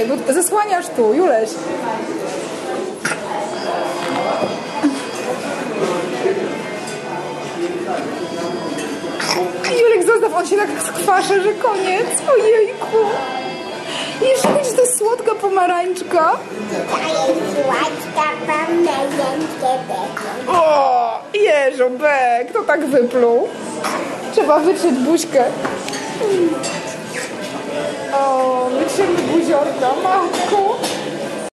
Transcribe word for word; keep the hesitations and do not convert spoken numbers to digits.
bliżej, bo zasłaniasz tu, Juleś. Julek, zostaw, on się tak skwasza, że koniec. Ojejku. Jeszcze będzie to słodka pomarańczka. To jest słodka pomarańczka. O, jeżobek, to tak wypluł. Trzeba wytrzeć buźkę. O, wytrzymy buziorka, mama.